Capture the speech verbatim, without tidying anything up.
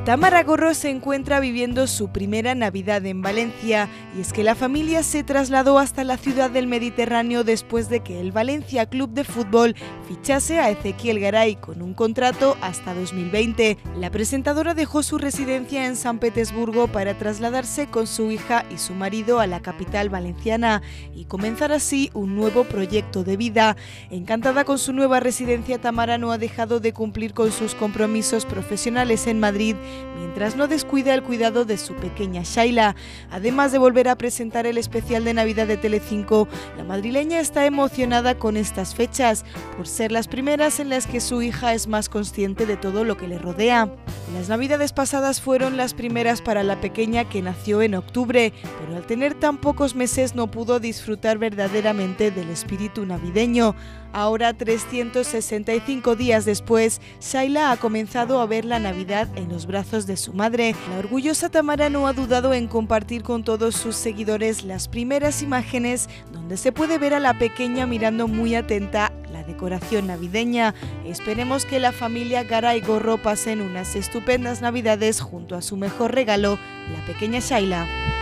Tamara Gorro se encuentra viviendo su primera Navidad en Valencia, y es que la familia se trasladó hasta la ciudad del Mediterráneo después de que el Valencia Club de Fútbol fichase a Ezequiel Garay con un contrato hasta dos mil veinte. La presentadora dejó su residencia en San Petersburgo para trasladarse con su hija y su marido a la capital valenciana y comenzar así un nuevo proyecto de vida. Encantada con su nueva residencia, Tamara no ha dejado de cumplir con sus compromisos profesionales en Madrid, mientras no descuida el cuidado de su pequeña Shaila. Además de volver a presentar el especial de Navidad de Telecinco, la madrileña está emocionada con estas fechas, por ser las primeras en las que su hija es más consciente de todo lo que le rodea. Las Navidades pasadas fueron las primeras para la pequeña, que nació en octubre, pero al tener tan pocos meses no pudo disfrutar verdaderamente del espíritu navideño. Ahora, trescientos sesenta y cinco días después, Shaila ha comenzado a ver la Navidad en los brazos de su madre. La orgullosa Tamara no ha dudado en compartir con todos sus seguidores las primeras imágenes donde se puede ver a la pequeña mirando muy atenta la decoración navideña. Esperemos que la familia Garay Gorro pasen unas estupendas Navidades junto a su mejor regalo, la pequeña Shaila.